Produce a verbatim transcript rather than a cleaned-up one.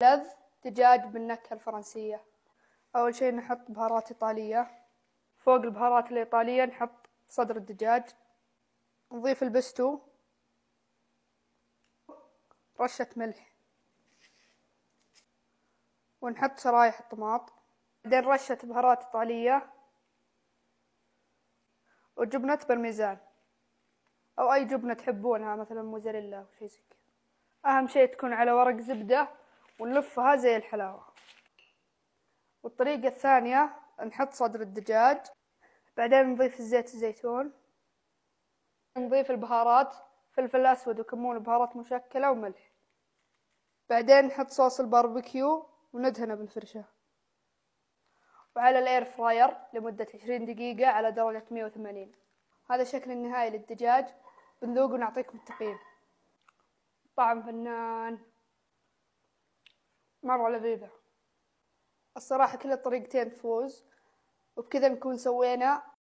لذ دجاج بالنكهة الفرنسية. أول شي نحط بهارات إيطالية، فوق البهارات الإيطالية نحط صدر الدجاج، نضيف البستو، رشة ملح، ونحط شرايح الطماط، بعدين رشة بهارات إيطالية وجبنة برميزان أو أي جبنة تحبونها، مثلا موزاريلا أو شي زي كذا. أهم شي تكون على ورق زبدة ونلفها زي الحلاوة. والطريقة الثانية نحط صدر الدجاج، بعدين نضيف الزيت الزيتون، نضيف البهارات فلفل أسود وكمون وبهارات مشكلة وملح، بعدين نحط صوص الباربيكيو وندهنه بالفرشة، وعلى الاير فراير لمدة عشرين دقيقة على درجة مية وثمانين. هذا شكل النهائي للدجاج، بنذوق ونعطيكم التقييم. طعم فنان، مرة لذيذة الصراحة، كل الطريقتين تفوز. وبكذا نكون سوينا